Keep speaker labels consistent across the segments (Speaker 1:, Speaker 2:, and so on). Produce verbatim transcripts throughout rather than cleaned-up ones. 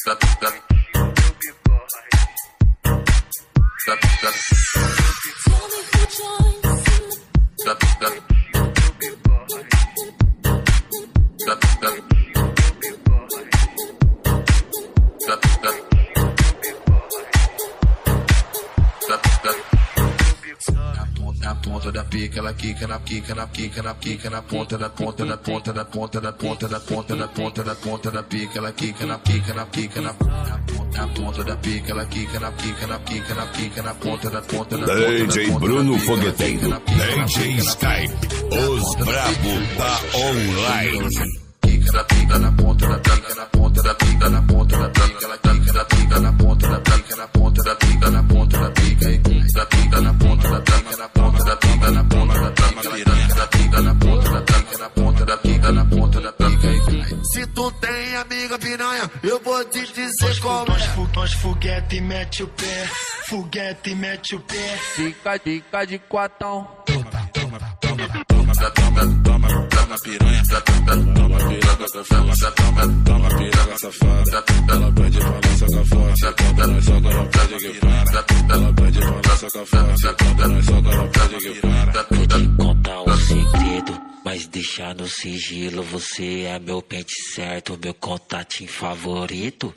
Speaker 1: Na ponta da pica, ela quica na quica na quica na quica na ponta da ponta da ponta da ponta da ponta da ponta da ponta da ponta da pica, ela quica na quica na quica na na ponta da pica, ela quica na quica na quica na quica na ponta da ponta da
Speaker 2: D J Bruno Fogueteiro, D J Skype, os brabo tá online.
Speaker 1: Pica da pica na ponta da pica na ponta da pica na ponta da pica, ela quica da pica na ponta da pica na ponta da pica na ponta da pica e da pica na ponta da pica na ponta da pica na ponta da pica, ela quica da pica na ponta da pica na ponta da pica na ponta da pica e
Speaker 3: se tu tem amiga piranha, eu vou te dizer como é.
Speaker 4: Nós foguete mete o pé, foguete mete o pé.
Speaker 5: Fica, fica de quatão.
Speaker 6: Toma, toma, toma, toma, toma, toma, toma piranha, toma piranha safada, toma, toma piranha safada. Ela pede pra nossa cafona, quando nós soca ela pede que para. Ela pede pra nossa cafona, quando nós soca ela pede que para.
Speaker 7: Vou te contar um segredo, mas deixa no sigilo. Você é meu pente certo, meu contatinho favorito.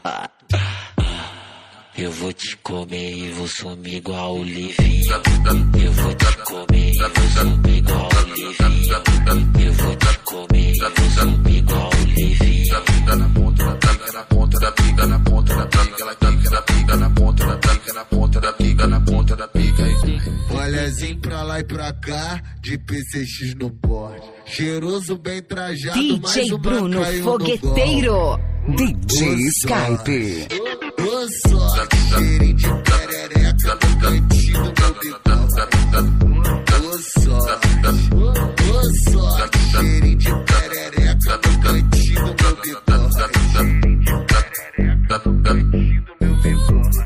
Speaker 7: Eu vou te comer e vou sumir igual o Livinho. Eu vou te comer e vou sumir igual o Livinho. Eu vou te comer e vou sumir igual o Livinho.
Speaker 1: na ponta da pica na ponta da pica na ponta da pica, ela quica da pica na ponta da pica na ponta da pica na ponta da pica e
Speaker 3: olhazinho pra lá e pra cá, de P C X no board. Cheiroso, bem trajado,
Speaker 8: D J Bruno Fogueteiro, D J Skype.
Speaker 3: Ô só, cheirinho de perereca no cantinho do meu bigode. Ô só, ô só, cheirinho de perereca no cantinho do meu bigode. Cheirinho de perereca no cantinho do meu bigode.